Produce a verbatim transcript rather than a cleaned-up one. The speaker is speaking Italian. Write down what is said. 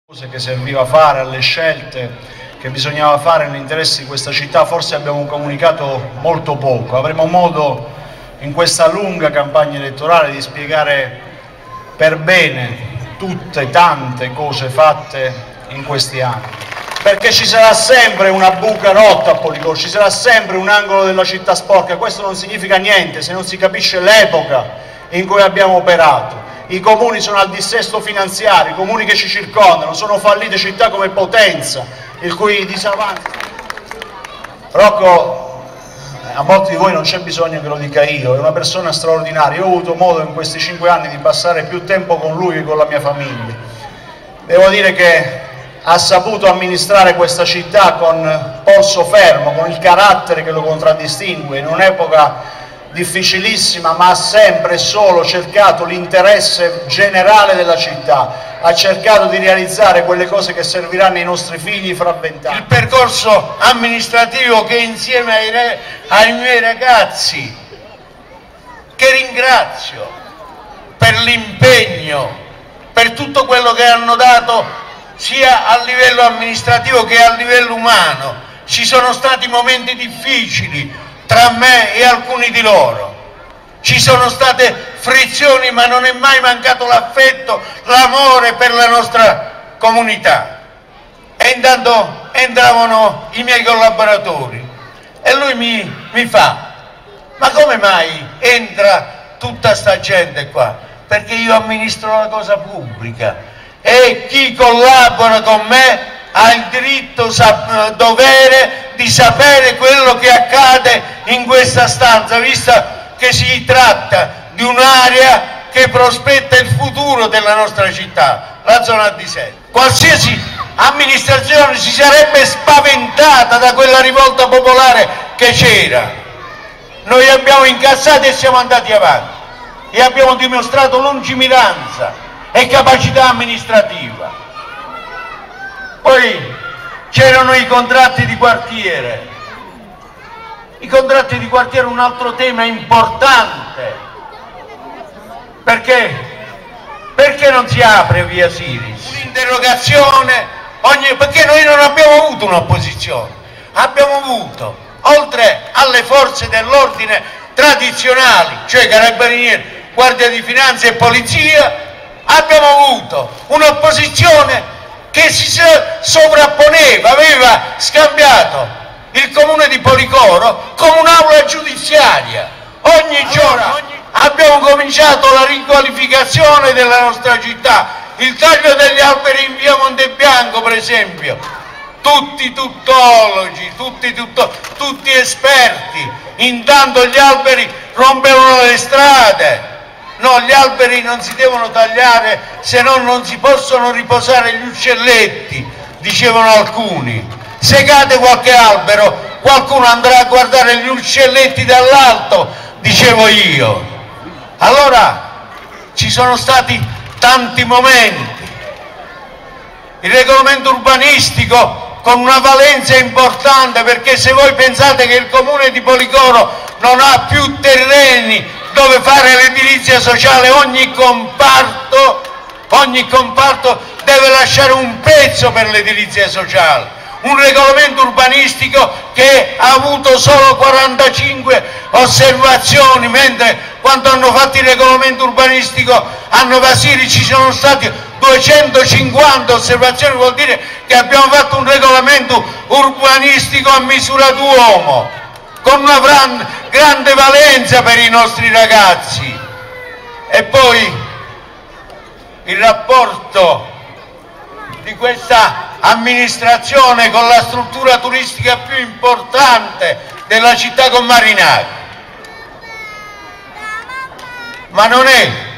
che serviva fare, alle scelte che bisognava fare nell'interesse di questa città, forse abbiamo comunicato molto poco. Avremo modo in questa lunga campagna elettorale di spiegare per bene tutte, tante cose fatte in questi anni, perché ci sarà sempre una buca rotta a Policoro, ci sarà sempre un angolo della città sporca. Questo non significa niente se non si capisce l'epoca in cui abbiamo operato. I comuni sono al dissesto finanziario, i comuni che ci circondano, sono fallite città come Potenza, il cui disavanzo. Rocco, a molti di voi non c'è bisogno che lo dica io, è una persona straordinaria. Io ho avuto modo in questi cinque anni di passare più tempo con lui che con la mia famiglia. Devo dire che ha saputo amministrare questa città con polso fermo, con il carattere che lo contraddistingue, in un'epoca difficilissima, ma ha sempre e solo cercato l'interesse generale della città, ha cercato di realizzare quelle cose che serviranno ai nostri figli fra vent'anni. Il percorso amministrativo che insieme ai, re, ai miei ragazzi, che ringrazio per l'impegno, per tutto quello che hanno dato sia a livello amministrativo che a livello umano. Ci sono stati momenti difficili tra me e alcuni di loro, ci sono state frizioni, ma non è mai mancato l'affetto, l'amore per la nostra comunità. E intanto entravano i miei collaboratori e lui mi, mi fa: ma come mai entra tutta sta gente qua? Perché io amministro la cosa pubblica e chi collabora con me ha il diritto, dovere di sapere quello che accade in questa stanza, visto che si tratta di un'area che prospetta il futuro della nostra città, la zona di Sette. Qualsiasi amministrazione si sarebbe spaventata da quella rivolta popolare che c'era. Noi abbiamo incassato e siamo andati avanti e abbiamo dimostrato lungimiranza e capacità amministrativa. Poi c'erano i contratti di quartiere. I contratti di quartiere è un altro tema importante. Perché? Perché non si apre via Siris? Un'interrogazione, ogni... perché noi non abbiamo avuto un'opposizione. Abbiamo avuto, oltre alle forze dell'ordine tradizionali, cioè Carabinieri, Guardia di Finanza e Polizia, abbiamo avuto un'opposizione che si sovrapponeva, aveva scambiato il comune di Policoro con un'aula giudiziaria. Ogni giorno abbiamo cominciato la riqualificazione della nostra città, il taglio degli alberi in via Montebianco per esempio, tutti tuttologi, tutti, tutto, tutti esperti, intanto gli alberi rompevano le strade. No, gli alberi non si devono tagliare, se no non si possono riposare gli uccelletti, dicevano alcuni. Segate qualche albero, qualcuno andrà a guardare gli uccelletti dall'alto, dicevo io. Allora ci sono stati tanti momenti. Il regolamento urbanistico con una valenza importante, perché se voi pensate che il comune di Policoro non ha più terreni dove fare l'edilizia sociale, ogni comparto, ogni comparto deve lasciare un pezzo per l'edilizia sociale. Un regolamento urbanistico che ha avuto solo quarantacinque osservazioni, mentre quando hanno fatto il regolamento urbanistico a Nova Siris ci sono stati duecentocinquanta osservazioni. Vuol dire che abbiamo fatto un regolamento urbanistico a misura d'uomo, con una grande valenza per i nostri ragazzi. E poi il rapporto di questa amministrazione con la struttura turistica più importante della città, con Marinaro. Ma non è